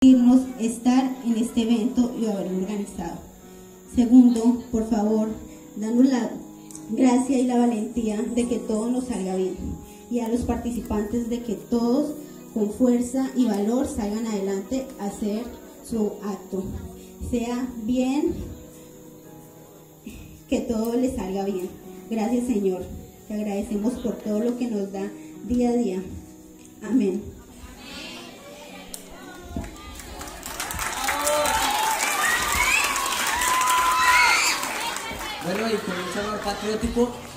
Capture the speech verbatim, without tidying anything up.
estar en este evento y haberlo organizado. Segundo, por favor, danos la gracia y la valentía de que todo nos salga bien, y a los participantes de que todos con fuerza y valor salgan adelante a hacer su acto. Sea bien, que todo les salga bien. Gracias, Señor. Te agradecemos por todo lo que nos da día a día. Amén. Bueno, y con un sabor patriótico